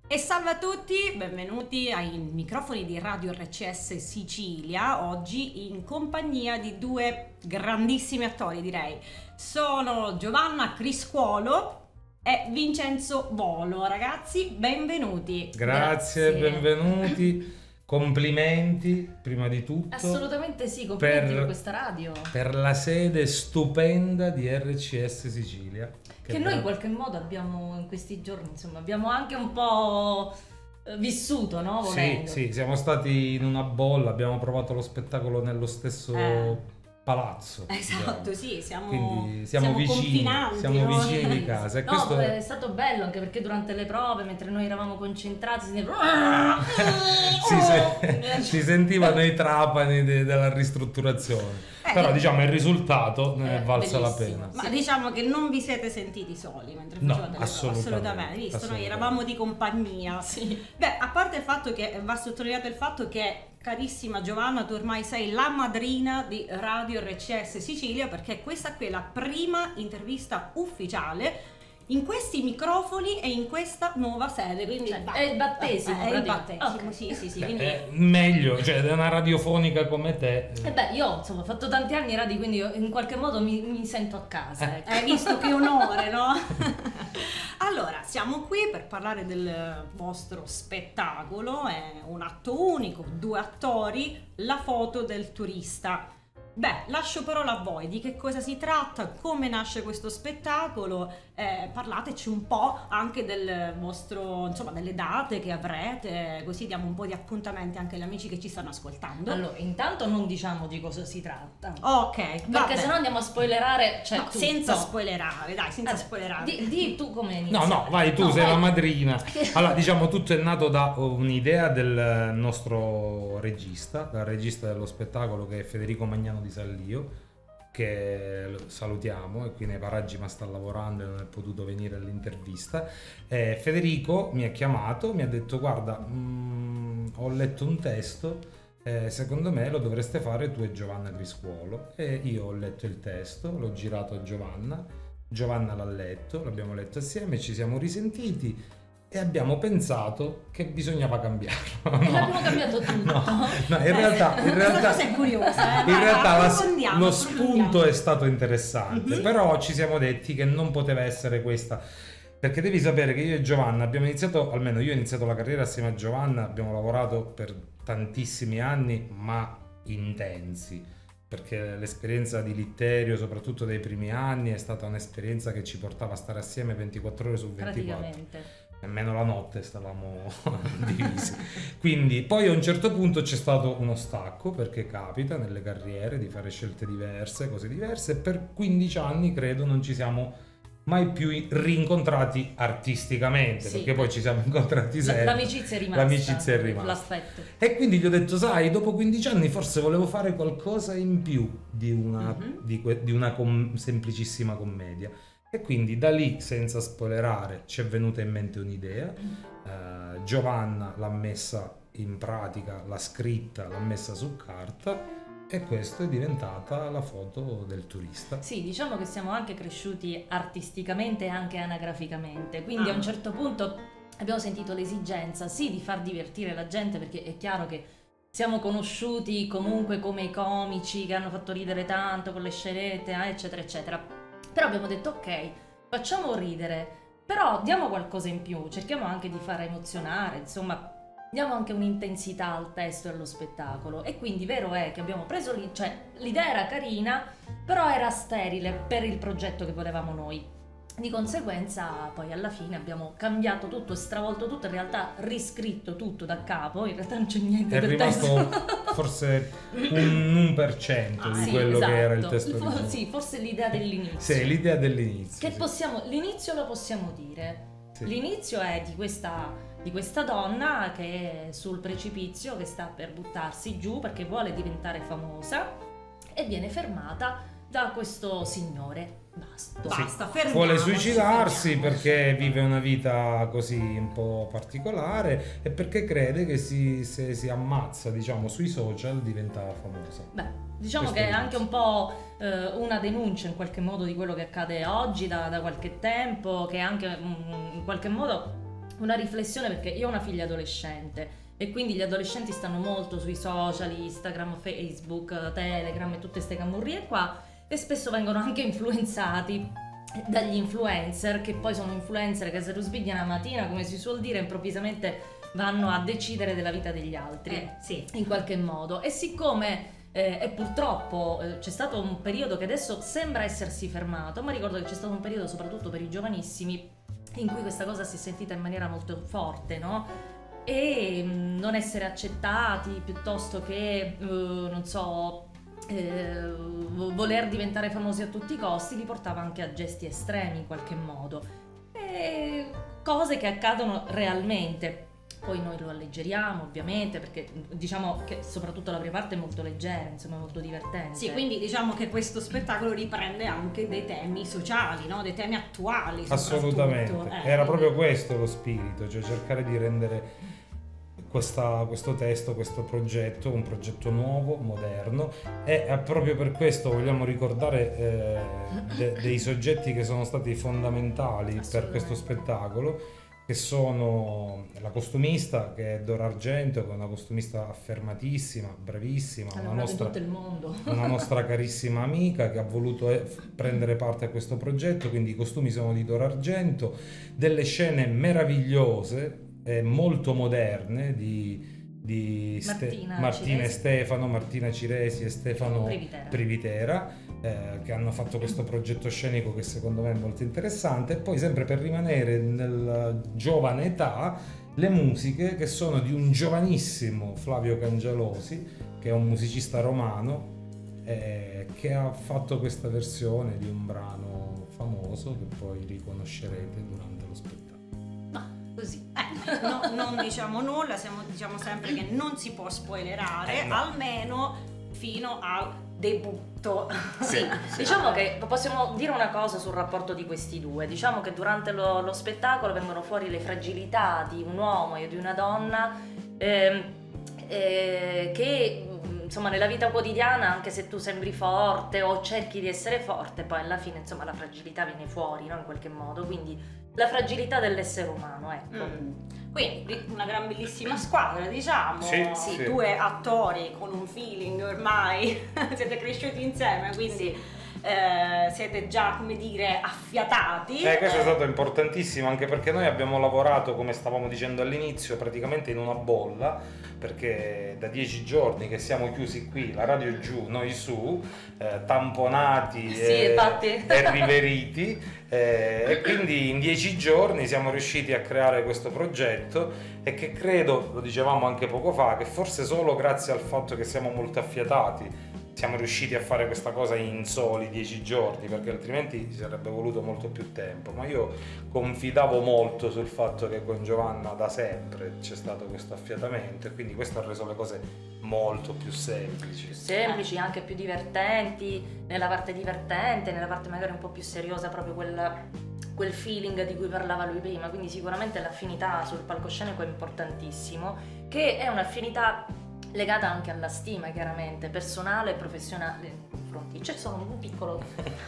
E salve a tutti, benvenuti ai microfoni di Radio RCS Sicilia, oggi in compagnia di due grandissimi attori, direi. Sono Giovanna Criscuolo e Vincenzo Volo. Ragazzi, benvenuti. Grazie. Benvenuti. Complimenti prima di tutto. Assolutamente sì, complimenti per questa radio. Per la sede stupenda di RCS Sicilia. Che noi in qualche modo abbiamo in questi giorni, insomma, abbiamo anche un po' vissuto, no? Volendo. Sì, siamo stati in una bolla, abbiamo provato lo spettacolo nello stesso palazzo. Esatto, diciamo. sì, Quindi siamo vicini, confinanti, siamo no? vicini di casa. E No, questo è stato bello anche perché durante le prove, mentre noi eravamo concentrati, si sentivano i trapani della ristrutturazione. Però diciamo il risultato ne è valsa la pena. Ma diciamo che non vi siete sentiti soli mentre facevate le prove, assolutamente. Visto, noi eravamo di compagnia. Sì. Beh, a parte il fatto che va sottolineato il fatto che, carissima Giovanna, tu ormai sei la madrina di Radio RCS Sicilia, perché questa qui è la prima intervista ufficiale in questi microfoni e in questa nuova sede, quindi è il battesimo, è il battesimo, okay. sì, quindi meglio, cioè da una radiofonica come te. Io insomma ho fatto tanti anni radio, quindi io in qualche modo mi sento a casa. Ecco. Hai visto che onore, no? Allora, siamo qui per parlare del vostro spettacolo, è un atto unico, 2 attori, la foto del turista. Beh, lascio parola a voi, di che cosa si tratta, come nasce questo spettacolo, parlateci un po' anche del vostro, insomma, delle date che avrete, così diamo un po' di appuntamenti anche agli amici che ci stanno ascoltando. Allora, intanto non diciamo di cosa si tratta. Ok, perché sennò andiamo a spoilerare, cioè no, senza spoilerare, dai, senza spoilerare. Di tu come inizi. No, vai tu, sei la madrina. Allora, diciamo, tutto è nato da un'idea del nostro regista, dal regista dello spettacolo, che è Federico Magnano di Sallio, che salutiamo e qui nei paraggi ma sta lavorando e non è potuto venire all'intervista. Federico mi ha chiamato, mi ha detto: guarda, ho letto un testo, secondo me lo dovreste fare tu e Giovanna Criscuolo. E io ho letto il testo, l'ho girato a Giovanna l'ha letto, l'abbiamo letto assieme, ci siamo risentiti e abbiamo pensato che bisognava cambiarlo. E l'abbiamo cambiato tutto. No, in realtà questa cosa è curiosa. In realtà lo spunto è stato interessante, però ci siamo detti che non poteva essere questa. Perché devi sapere che io e Giovanna abbiamo iniziato, almeno io ho iniziato la carriera assieme a Giovanna, abbiamo lavorato per tantissimi anni, ma intensi. Perché l'esperienza di Litterio, soprattutto dei primi anni, è stata un'esperienza che ci portava a stare assieme 24 ore su 24. Praticamente. Nemmeno la notte stavamo divisi. Quindi poi a un certo punto c'è stato uno stacco, perché capita nelle carriere di fare scelte diverse, cose diverse, e per 15 anni credo non ci siamo mai più rincontrati artisticamente, sì, perché poi ci siamo incontrati sempre. L'amicizia è rimasta. L'amicizia è rimasta. L'aspetto. E quindi gli ho detto: sai, dopo 15 anni forse volevo fare qualcosa in più di una, semplicissima commedia. E quindi da lì, senza spoilerare, ci è venuta in mente un'idea. Giovanna l'ha messa in pratica, l'ha scritta, l'ha messa su carta, e questa è diventata la foto del turista. Sì, diciamo che siamo anche cresciuti artisticamente e anche anagraficamente, quindi a un certo punto abbiamo sentito l'esigenza sì di far divertire la gente, perché è chiaro che siamo conosciuti comunque come i comici che hanno fatto ridere tanto con le scenette, eccetera eccetera. Però abbiamo detto ok, facciamo ridere, però diamo qualcosa in più, cerchiamo anche di far emozionare, insomma diamo anche un'intensità al testo e allo spettacolo. E quindi vero è che abbiamo preso l'idea era carina, però era sterile per il progetto che volevamo noi. Di conseguenza poi alla fine abbiamo cambiato tutto, stravolto tutto, in realtà riscritto tutto da capo, in realtà non c'è niente del testo. È rimasto forse un 1% di quello che era il testo originale. Sì, forse l'idea dell'inizio. Sì, l'idea dell'inizio. Che l'inizio lo possiamo dire. Sì. L'inizio è di questa donna che è sul precipizio, che sta per buttarsi giù perché vuole diventare famosa e viene fermata da questo signore. Basta, fermiamoci. Vuole suicidarsi perché vive una vita così un po' particolare e perché crede che se si ammazza, diciamo, sui social diventa famosa. Beh, diciamo Questo che è anche un po' una denuncia in qualche modo di quello che accade oggi da qualche tempo, che anche in qualche modo una riflessione, perché io ho una figlia adolescente e quindi gli adolescenti stanno molto sui social, Instagram, Facebook, Telegram e tutte queste camurrie qua, e spesso vengono anche influenzati dagli influencer, che poi sono influencer che se lo svigliano la mattina, come si suol dire, improvvisamente vanno a decidere della vita degli altri, sì, in qualche modo. E siccome e purtroppo c'è stato un periodo che adesso sembra essersi fermato, ma ricordo che c'è stato un periodo soprattutto per i giovanissimi in cui questa cosa si è sentita in maniera molto forte, no? E non essere accettati, piuttosto che non so, voler diventare famosi a tutti i costi, li portava anche a gesti estremi in qualche modo, e cose che accadono realmente. Poi noi lo alleggeriamo ovviamente, perché diciamo che soprattutto la prima parte è molto leggera, insomma è molto divertente. Sì, quindi diciamo che questo spettacolo riprende anche dei temi sociali, no? Dei temi attuali. Assolutamente, era proprio questo lo spirito, cioè cercare di rendere questo testo, questo progetto, un progetto nuovo, moderno, e proprio per questo vogliamo ricordare dei soggetti che sono stati fondamentali per questo spettacolo, che sono la costumista, che è Dora Argento, che è una costumista affermatissima, bravissima, in tutto il mondo. una nostra carissima amica che ha voluto prendere parte a questo progetto, quindi i costumi sono di Dora Argento, delle scene meravigliose, molto moderne di Martina e Stefano, Martina Ciresi e Stefano Privitera, che hanno fatto questo progetto scenico che secondo me è molto interessante. E poi, sempre per rimanere nella giovane età, le musiche che sono di un giovanissimo Flavio Cangialosi, che è un musicista romano, che ha fatto questa versione di un brano famoso che poi riconoscerete durante lo spettacolo. Così. Non diciamo nulla, diciamo sempre che non si può spoilerare, no. Almeno fino al debutto. Sì, diciamo che possiamo dire una cosa sul rapporto di questi due. Diciamo che durante lo spettacolo vengono fuori le fragilità di un uomo e di una donna che insomma nella vita quotidiana, anche se tu sembri forte o cerchi di essere forte, poi alla fine insomma la fragilità viene fuori, no? In qualche modo, quindi la fragilità dell'essere umano, ecco. Quindi una gran bellissima squadra, diciamo, sì. Due attori con un feeling, ormai siete cresciuti insieme, quindi siete già, come dire, affiatati. Questo è stato importantissimo, anche perché noi abbiamo lavorato, come stavamo dicendo all'inizio, praticamente in una bolla, perché da 10 giorni che siamo chiusi qui, la radio giù, noi su, tamponati e riveriti, e quindi in 10 giorni siamo riusciti a creare questo progetto, e che credo, lo dicevamo anche poco fa, che forse solo grazie al fatto che siamo molto affiatati siamo riusciti a fare questa cosa in soli 10 giorni, perché altrimenti ci sarebbe voluto molto più tempo. Ma io confidavo molto sul fatto che con Giovanna da sempre c'è stato questo affiatamento, e quindi questo ha reso le cose molto più semplici. Più semplici, anche più divertenti, nella parte divertente, nella parte magari un po' più seriosa, proprio quel feeling di cui parlava lui prima. Quindi sicuramente l'affinità sul palcoscenico è importantissimo, che è un'affinità legata anche alla stima, chiaramente, personale e professionale nei confronti. C'è solo un piccolo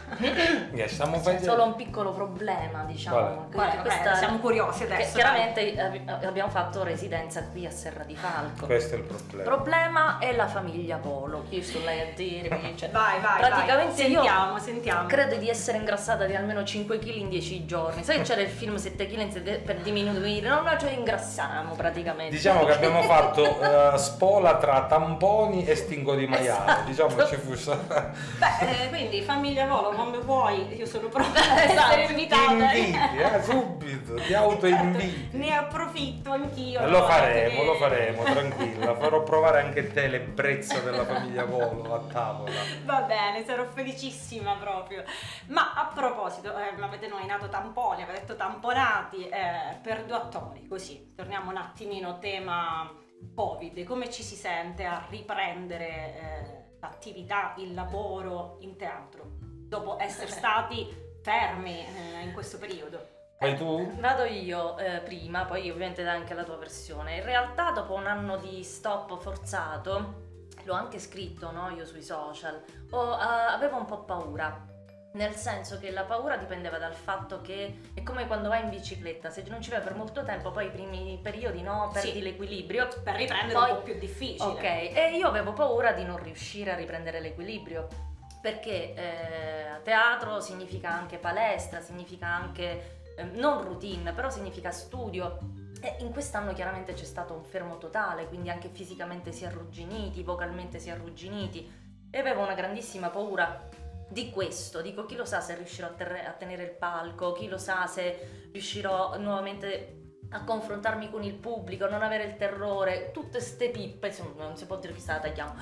solo un piccolo problema, diciamo. Siamo curiosi adesso. Chiaramente abbiamo fatto residenza qui a Serra di Falco. Questo è il problema. Il problema è la famiglia Polo. Io sto lei a dirmi, cioè, vai, praticamente sentiamo. Credo di essere ingrassata di almeno 5 kg in 10 giorni. Sai, c'era il film 7 kg per diminuire? No, cioè ingrassiamo praticamente. Diciamo che abbiamo fatto spola tra tamponi e stinco di maiale. Esatto. Diciamo che ci fu quindi famiglia Volo, come vuoi, io sono pronta ad essere invitata. Ti inviti, subito, ti autoinviti. Ne approfitto anch'io. Lo faremo, tranquilla. Farò provare anche te l'ebbrezza della famiglia Volo a tavola. Va bene, sarò felicissima proprio. Ma a proposito, avete nominato tamponi, avete detto tamponati, per due attori, così, torniamo un attimino tema Covid. Come ci si sente a riprendere l'attività, il lavoro in teatro, dopo essere stati fermi in questo periodo? Vai tu? Vado io prima, poi ovviamente dai anche la tua versione. In realtà dopo un anno di stop forzato, l'ho anche scritto, no, io sui social, avevo un po' paura, nel senso che la paura dipendeva dal fatto che è come quando vai in bicicletta, se non ci vai per molto tempo, poi i primi periodi perdi Sì. l'equilibrio. Per riprendere Poi- un po' più difficile. Ok, e io avevo paura di non riuscire a riprendere l'equilibrio, perché teatro significa anche palestra, significa anche non routine, però significa studio. E in quest'anno chiaramente c'è stato un fermo totale, quindi anche fisicamente si è arrugginiti, vocalmente si è arrugginiti, e avevo una grandissima paura di questo. Dico, chi lo sa se riuscirò a tenere il palco, chi lo sa se riuscirò nuovamente a confrontarmi con il pubblico, non avere il terrore, tutte ste pippe, insomma, non si può dire chi sta la tagliamo,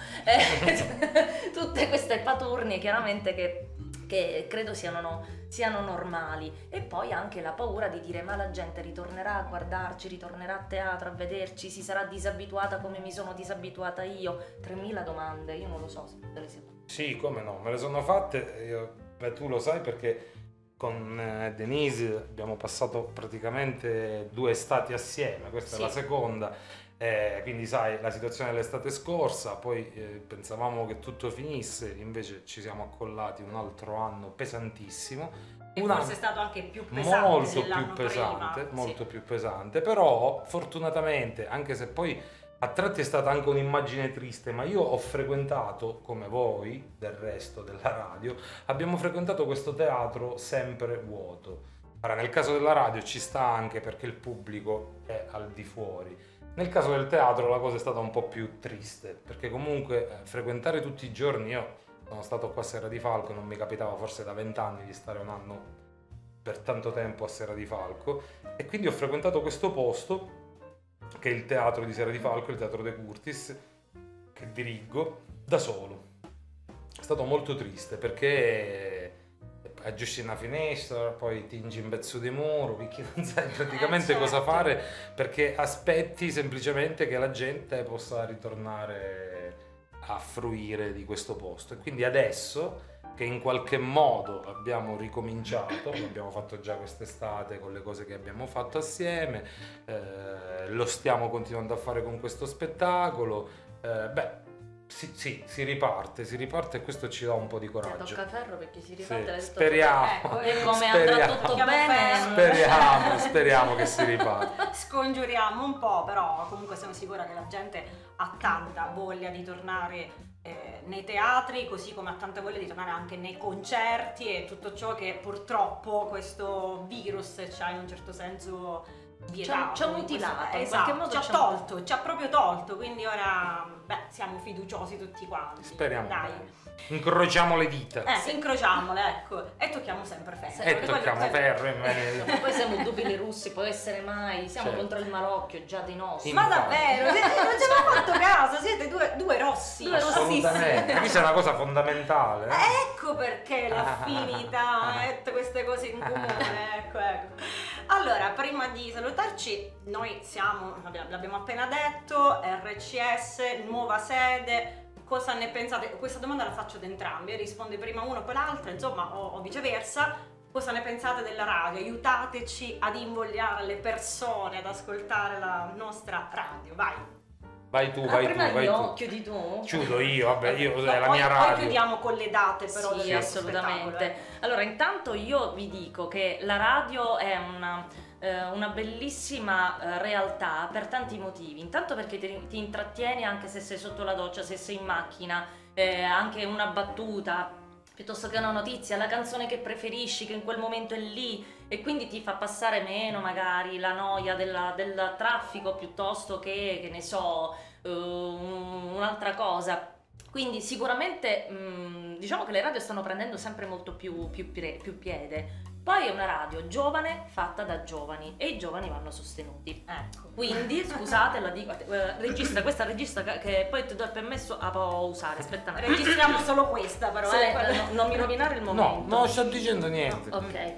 tutte queste paturnie chiaramente che credo siano normali. E poi anche la paura di dire, ma la gente ritornerà a guardarci, ritornerà a teatro, a vederci, si sarà disabituata come mi sono disabituata io. 3000 domande, io non lo so se te le siamo. Sì, come no, me le sono fatte, tu lo sai perché con Denise abbiamo passato praticamente 2 estati assieme, questa Sì. è la seconda, quindi sai la situazione dell'estate scorsa, poi pensavamo che tutto finisse, invece ci siamo accollati un altro anno pesantissimo, E un forse anno è stato anche più pesante molto dell'anno più pesante, prima. molto Sì. più pesante, però fortunatamente, anche se poi a tratti è stata anche un'immagine triste, ma io ho frequentato, come voi, del resto della radio, abbiamo frequentato questo teatro sempre vuoto. Ora, nel caso della radio ci sta anche perché il pubblico è al di fuori. Nel caso del teatro la cosa è stata un po' più triste, perché comunque frequentare tutti i giorni, io sono stato qua a Serra di Falco, non mi capitava forse da 20 anni di stare un anno per tanto tempo a Serra di Falco, e quindi ho frequentato questo posto che è il teatro di Serra di Falco, il teatro De Curtis, che dirigo da solo. È stato molto triste perché aggiusti una finestra, poi tingi un pezzo di muro, perché non sai praticamente certo. cosa fare, perché aspetti semplicemente che la gente possa ritornare a fruire di questo posto. E quindi adesso che in qualche modo abbiamo ricominciato, l'abbiamo fatto già quest'estate con le cose che abbiamo fatto assieme, lo stiamo continuando a fare con questo spettacolo, si riparte e questo ci dà un po' di coraggio. Tocca ferro perché si riparte, Sì, l'hai detto speriamo. Ecco, E come Speriamo. andrà tutto Chiamo bene, ferro. Speriamo che si riparte. Scongiuriamo un po', però comunque sono sicura che la gente ha tanta voglia di tornare nei teatri, così come ha tanta voglia di tornare anche nei concerti e tutto ciò che purtroppo questo virus ci ha in un certo senso vietato. Ci ha mutilato, in esatto, qualche modo ci ha ci ha tolto, ci ha proprio tolto, quindi ora siamo fiduciosi tutti quanti. Speriamo Dai. bene. Incrociamo le dita. Incrociamole, ecco, e tocchiamo sempre ferro. E Quello- tocchiamo quello- ferro. Poi siamo dubili russi, può essere mai, siamo Certo. contro il Marocchio, già dei nostri. Ma Infatti. davvero? Non ci avevo fatto caso, siete due rossi. Due rossissimi. Assolutamente. Questa è una cosa fondamentale. Ecco perché l'affinità e queste cose in comune, ecco. Allora, prima di salutarci, noi l'abbiamo appena detto, RCS, nuova sede. Cosa ne pensate? Questa domanda la faccio ad entrambi, risponde prima uno poi l'altro, insomma, o viceversa. Cosa ne pensate della radio? Aiutateci ad invogliare le persone ad ascoltare la nostra radio, vai. Vai tu, Prima vai io, tu. chiudi tu? Chiudo io, vabbè, io è la Poi- mia Poi radio. chiudiamo con le date però Sì, del assolutamente. spettacolo, Allora, intanto io vi dico che la radio è una bellissima realtà per tanti motivi. Intanto perché ti intrattieni anche se sei sotto la doccia, se sei in macchina, anche una battuta, piuttosto che una notizia, la canzone che preferisci, che in quel momento è lì, e quindi ti fa passare meno magari la noia del traffico piuttosto che ne so, un'altra cosa. Quindi sicuramente diciamo che le radio stanno prendendo sempre molto più piede. Poi è una radio giovane fatta da giovani e i giovani vanno sostenuti. Ecco. Quindi, scusate, la dico, questa regista che poi ti do il permesso a usare, aspetta un attimo. Registriamo solo questa però, Non mi rovinare il No, momento. non sto dicendo niente. Ok.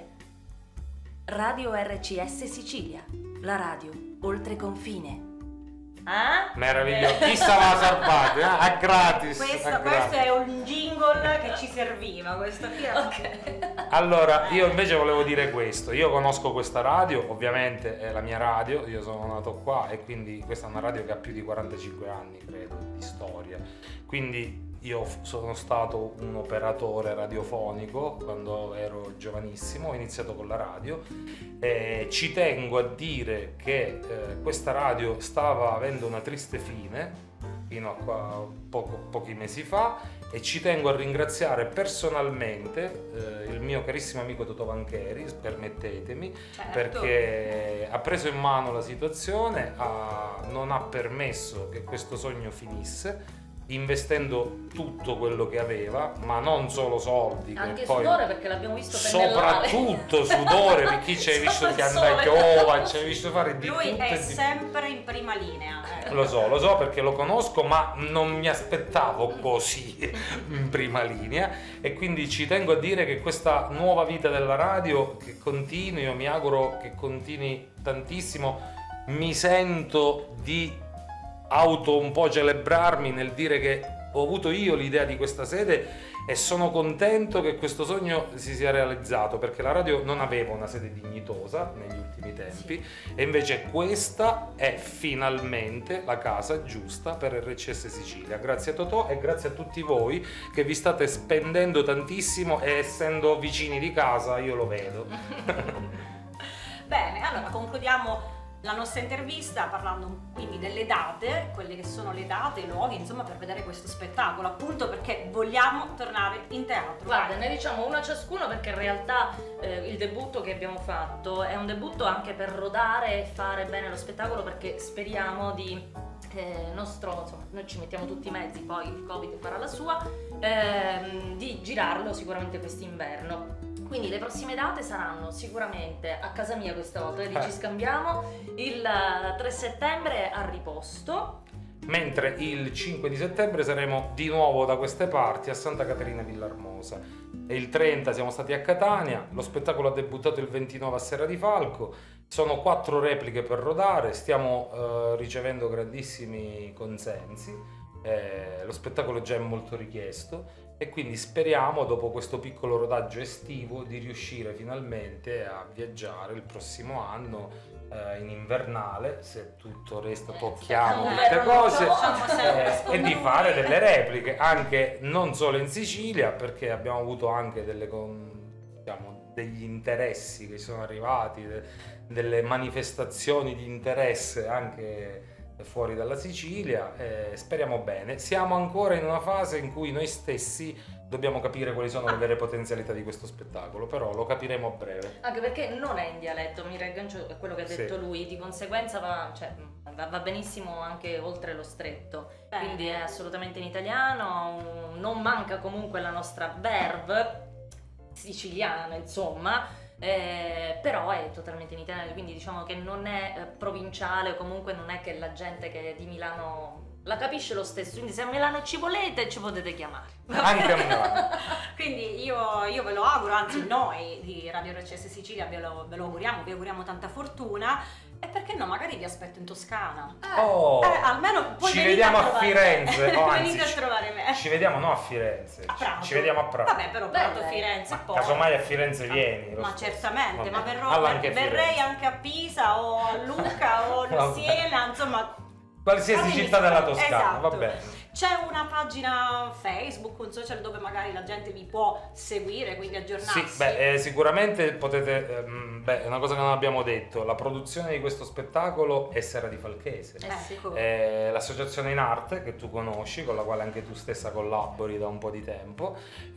Radio RCS Sicilia, la radio oltre confine. Meraviglioso. Chi stava a Sarpati? A gratis. Questo a gratis. è un jingle che ci serviva, questo qui era Allora, io invece volevo dire questo. Io conosco questa radio, ovviamente è la mia radio, io sono nato qua e quindi questa è una radio che ha più di 45 anni, credo, di storia. Quindi io sono stato un operatore radiofonico quando ero giovanissimo, ho iniziato con la radio e ci tengo a dire che questa radio stava avendo una triste fine fino a pochi mesi fa, e ci tengo a ringraziare personalmente il mio carissimo amico Totò Vancheri, permettetemi, Certo. perché ha preso in mano la situazione, non ha permesso che questo sogno finisse, investendo tutto quello che aveva, ma non solo soldi, Anche che poi sudore, perché l'abbiamo visto pennellare. soprattutto sudore, perché chi ci hai visto Sotto che il andare a sole. Chiova, ci hai visto fare di Lui tutto è e di sempre in prima linea. Lo so perché lo conosco, ma non mi aspettavo così in prima linea, e quindi ci tengo a dire che questa nuova vita della radio che continui, io mi auguro che continui tantissimo. Mi sento di un po' celebrarmi nel dire che ho avuto io l'idea di questa sede e sono contento che questo sogno si sia realizzato, perché la radio non aveva una sede dignitosa negli ultimi tempi, e invece questa è finalmente la casa giusta per RCS Sicilia. Grazie a Totò e grazie a tutti voi che vi state spendendo tantissimo, e essendo vicini di casa io lo vedo. Bene, allora concludiamo la nostra intervista parlando quindi delle date, quelle che sono le date, i luoghi, insomma, per vedere questo spettacolo, appunto perché vogliamo tornare in teatro. Guarda, ne diciamo una ciascuno, perché in realtà il debutto che abbiamo fatto è un debutto anche per rodare e fare bene lo spettacolo, perché speriamo di insomma, noi ci mettiamo tutti i mezzi, poi il Covid farà la sua, di girarlo sicuramente quest'inverno. Quindi le prossime date saranno sicuramente a casa mia questa volta, vedi, ci scambiamo, il 3 settembre a Riposto. Mentre il 5 di settembre saremo di nuovo da queste parti a Santa Caterina Villarmosa, e il 30 siamo stati a Catania. Lo spettacolo ha debuttato il 29 a Serra di Falco, sono 4 repliche per rodare, stiamo ricevendo grandissimi consensi, lo spettacolo già è molto richiesto, e quindi speriamo, dopo questo piccolo rodaggio estivo, di riuscire finalmente a viaggiare il prossimo anno in invernale, se tutto resta, tocchiamo tutte cose, e di fare delle repliche anche non solo in Sicilia, perché abbiamo avuto anche degli interessi che sono arrivati, delle manifestazioni di interesse anche fuori dalla Sicilia. Speriamo bene. Siamo ancora in una fase in cui noi stessi dobbiamo capire quali sono le vere potenzialità di questo spettacolo, però lo capiremo a breve. Anche perché non è in dialetto, mi riaggancio a quello che ha detto lui, di conseguenza va benissimo anche oltre lo stretto. Quindi è assolutamente in italiano, non manca comunque la nostra verve siciliana, insomma. Però è totalmente in italiano, quindi diciamo che non è provinciale, o comunque non è che la gente che è di Milano la capisce lo stesso, quindi se a Milano ci volete ci potete chiamare. Anche a Milano. Quindi io ve lo auguro, anzi noi di Radio RCS Sicilia ve lo auguriamo, vi auguriamo tanta fortuna, e perché no, magari vi aspetto in Toscana. Almeno poi ci vediamo a Firenze, venite a trovare me. Ci vediamo a Firenze, A Prato. ci vediamo a Prato. Vabbè, però Prato, Firenze, poi. Casomai a Firenze vieni. Ma certamente, ma Firenze. verrei anche a Pisa o a Lucca o a Siena, insomma. Qualsiasi città della Toscana, esatto. va bene. C'è una pagina Facebook, un social dove magari la gente vi può seguire, quindi aggiornarsi? Sì, sicuramente potete, è una cosa che non abbiamo detto, la produzione di questo spettacolo è Serra di Falchese. Ecco. L'Associazione in Arte, che tu conosci, con la quale anche tu stessa collabori da un po' di tempo,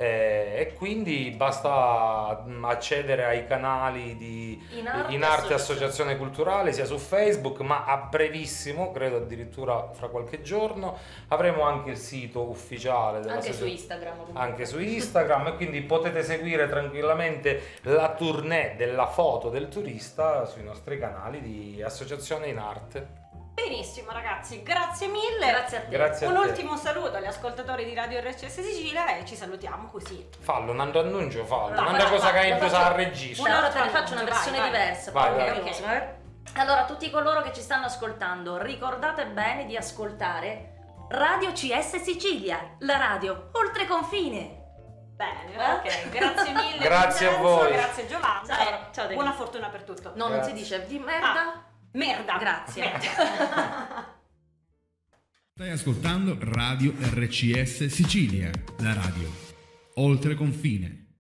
e quindi basta accedere ai canali di In Arte Associazione Culturale, sia su Facebook, ma a brevissimo, credo addirittura fra qualche giorno, avremo anche il sito ufficiale della anche su Instagram comunque. Anche su Instagram, e quindi potete seguire tranquillamente la tournée della foto del turista sui nostri canali di Associazione in Arte. Benissimo ragazzi, grazie mille. Grazie a te. Grazie a Un te. ultimo saluto agli ascoltatori di Radio RCS Sicilia, e ci salutiamo così. Fallo, un altro annuncio, fallo. Vai, Una cosa che hai lo impreso faccio- al registro. Allora te ne faccio una versione Vai. diversa. Vai, poi vai. veloce, va? Allora, tutti coloro che ci stanno ascoltando, ricordate bene di ascoltare Radio CS Sicilia, la radio oltre confine. Bene, ok, grazie mille. Grazie a Vincenzo, voi. Grazie Giovanna. Ciao, Buona fortuna per tutto. No, non si Grazie. dice di merda. Merda. Grazie. Merda. Stai ascoltando Radio RCS Sicilia, la radio oltre confine.